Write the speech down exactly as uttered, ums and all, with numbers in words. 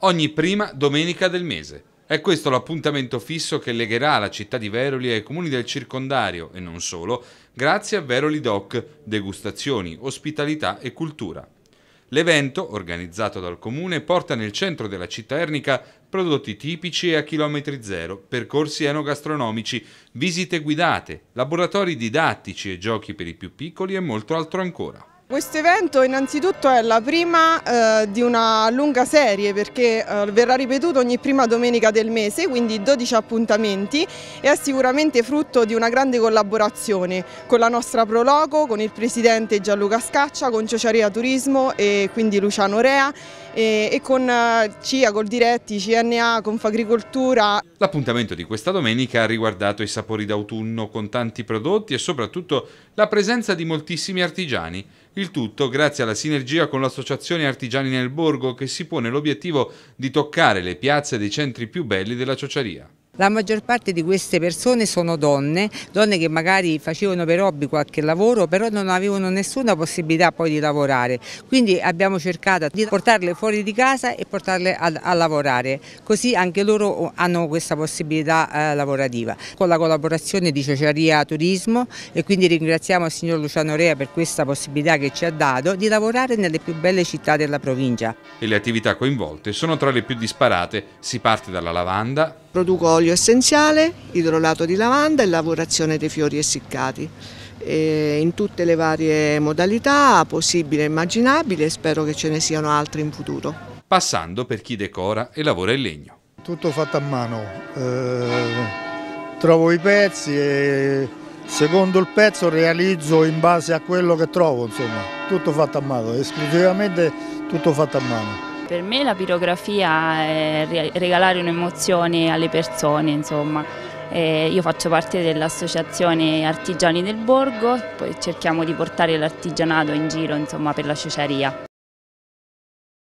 ogni prima domenica del mese. È questo l'appuntamento fisso che legherà la città di Veroli ai comuni del circondario e non solo, grazie a Veroli Doc, degustazioni, ospitalità e cultura. L'evento, organizzato dal comune, porta nel centro della città ernica prodotti tipici e a chilometri zero, percorsi enogastronomici, visite guidate, laboratori didattici e giochi per i più piccoli e molto altro ancora. Questo evento innanzitutto è la prima eh, di una lunga serie perché eh, verrà ripetuto ogni prima domenica del mese, quindi dodici appuntamenti, e è sicuramente frutto di una grande collaborazione con la nostra Proloco, con il presidente Gianluca Scaccia, con Ciociaria Turismo e quindi Luciano Rea e, e con eh, C I A, Coldiretti, C N A, Confagricoltura. L'appuntamento di questa domenica ha riguardato i sapori d'autunno con tanti prodotti e soprattutto la presenza di moltissimi artigiani. Il tutto grazie alla sinergia con l'Associazione Artigiani nel Borgo, che si pone l'obiettivo di toccare le piazze dei centri più belli della Ciociaria. La maggior parte di queste persone sono donne, donne che magari facevano per hobby qualche lavoro, però non avevano nessuna possibilità poi di lavorare. Quindi abbiamo cercato di portarle fuori di casa e portarle a, a lavorare, così anche loro hanno questa possibilità eh, lavorativa. Con la collaborazione di Ciociaria Turismo, e quindi ringraziamo il signor Luciano Rea per questa possibilità che ci ha dato di lavorare nelle più belle città della provincia. E le attività coinvolte sono tra le più disparate. Si parte dalla lavanda. Produco olio essenziale, idrolato di lavanda e lavorazione dei fiori essiccati, e in tutte le varie modalità possibili e immaginabili, e spero che ce ne siano altri in futuro. Passando per chi decora e lavora in legno. Tutto fatto a mano, eh, trovo i pezzi e secondo il pezzo realizzo in base a quello che trovo, insomma, tutto fatto a mano, esclusivamente tutto fatto a mano. Per me la pirografia è regalare un'emozione alle persone, insomma. Eh, io faccio parte dell'Associazione Artigiani del Borgo, poi cerchiamo di portare l'artigianato in giro, insomma, per la Ciociaria.